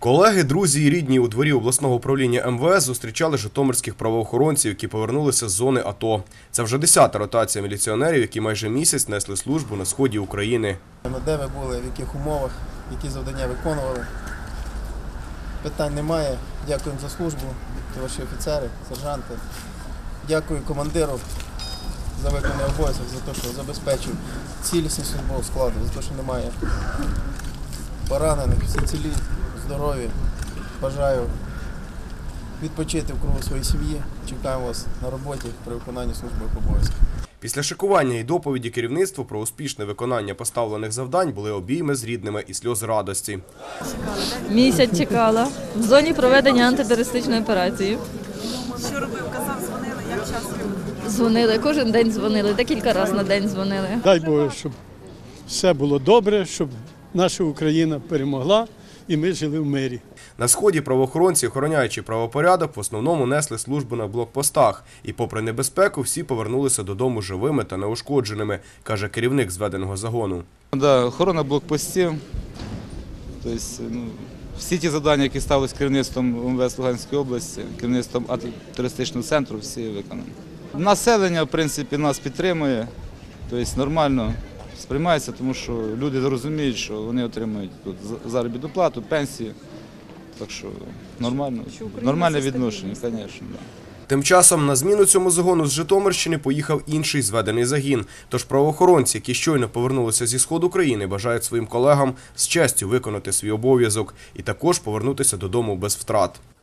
Колеги, друзі і рідні у дворі обласного управління МВС зустрічали житомирських правоохоронців, які повернулися з зони АТО. Це вже 10-та ротація міліціонерів, які майже місяць несли службу на сході України. Де ви були, в яких умовах, які завдання виконували. Питань немає. Дякуємо за службу, товариші офіцери, сержанти. Дякую командиру за виконаний обов'язок, за те, що забезпечив цілісність службового складу, за те, що немає поранених, всі цілі, здорові. Бажаю відпочити в кругу своєї сім'ї. Чекаємо вас на роботі при виконанні службових обов'язків. Після шикування і доповіді керівництва про успішне виконання поставлених завдань були обійми з рідними і сльози радості. Місяць чекала в зоні проведення антитерористичної операції. Що робив? Казав, дзвонили, як часто? Дзвонили, кожен день дзвонили, декілька разів на день дзвонили. Дай Боже, щоб все було добре, щоб наша Україна перемогла і ми жили в мирі. На сході правоохоронці, охороняючи правопорядок, в основному несли службу на блокпостах. І попри небезпеку, всі повернулися додому живими та неушкодженими, каже керівник зведеного загону. Охорона блокпостів. Тобто, всі ті завдання, які ставились керівництвом МВС Луганської області, керівництвом антитерористичного центру, всі виконані. Населення, в принципі, нас підтримує, тобто нормально сприймається, тому що люди розуміють, що вони отримують тут заробітну плату, пенсію. Так що нормальне відношення, звісно. Тим часом на зміну цьому загону з Житомирщини поїхав інший зведений загін. Тож правоохоронці, які щойно повернулися зі сходу країни, бажають своїм колегам з честю виконати свій обов'язок і також повернутися додому без втрат.